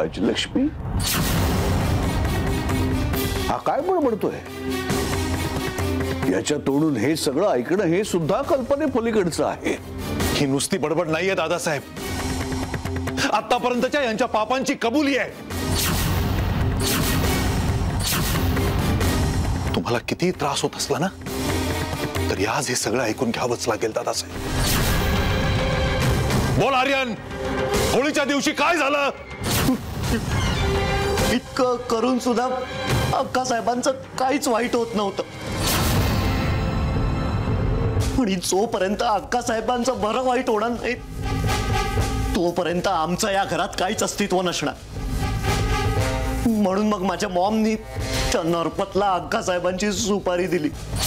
राजलक्ष्मी, हा काय बडबडतोय? याच्या तोडून हे सगळं ऐकणं हे सुद्धा कल्पने पलीकडचं आहे. ही नुसती बडबड नाहीये दादासाहेब, आतापर्यंतच्या यांच्या पापांची कबुली आहे. तुम्हाला किती त्रास होत असला ना, तरी आज हे सगळं ऐकून घ्यावंच लागेल दादासाहेब. बोल आर्यन, होळीच्या दिवशी काय झालं? इतकं करून सुद्धा अक्का साहेबांचं काहीच वाईट होत नव्हतं. आणि जोपर्यंत अक्का साहेबांचं बरं वाईट होणार नाही, तोपर्यंत आमचं या घरात काहीच अस्तित्व नसणार. म्हणून मग माझ्या मॉमनी त्या नरपतला अक्का साहेबांची सुपारी दिली.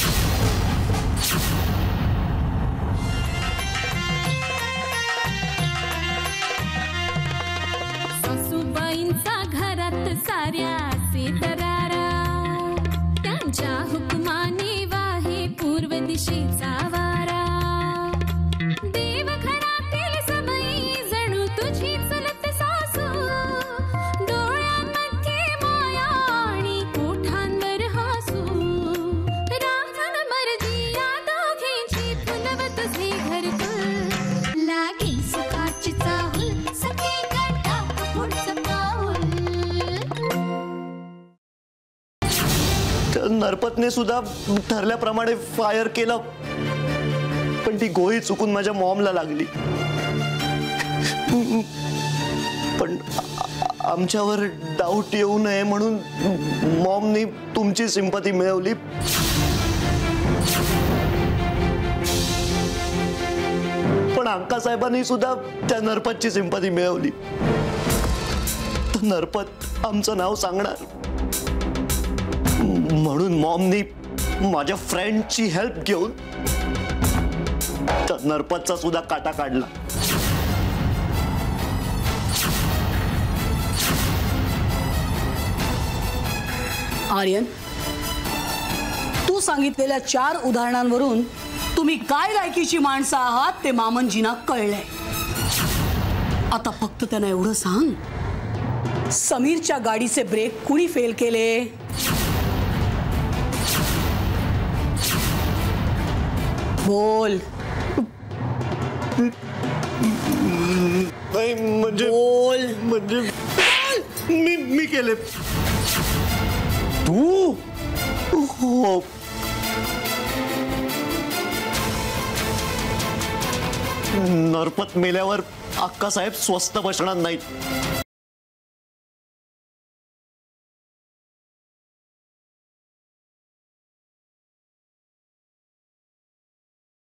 सासूबाईंचा घरात साऱ्याचे दरारा, त्यांच्या हुकमाने वाहे पूर्व दिशेचा वारा. देव घरातील सबई जणू तुझी चलत सासू, डोळ्यांमध्ये माया आणि ओठांवर हसू. राखण मर्जी या दोघींची फुलव तुझे घरकुल, लागे सुखाची चाहूल सखी कंटा पुढचं पाऊल. नरपतने सुद्धा ठरल्याप्रमाणे फायर केलं, पण ती गोळी चुकून माझ्या मॉमला लागली. पण आमच्यावर डाऊट येऊ नये म्हणून मॉमनी तुमची सिंपती मिळवली. पण अक्का साहेबांनी सुद्धा त्या नरपतची सिंपती मिळवली. तर नरपत आमचं नाव सांगणार म्हणून मॉमनी माझ्या फ्रेंडची हेल्प घेऊन त्या नरपतचा सुद्धा काटा काढला. आर्यन, तू सांगितलेल्या 4 उदाहरणांवरून तुम्ही काय लायकीची माणसं आहात ते मामनजींना कळलंय. आता फक्त त्यांना एवढं सांग, समीरच्या गाडीचे ब्रेक कुणी फेल केले? बोल. नाही म्हणजे बोल. म्हणजे मी केले. तू? हो. नरपत मेल्यावर अक्का साहेब स्वस्त बसणार नाहीत.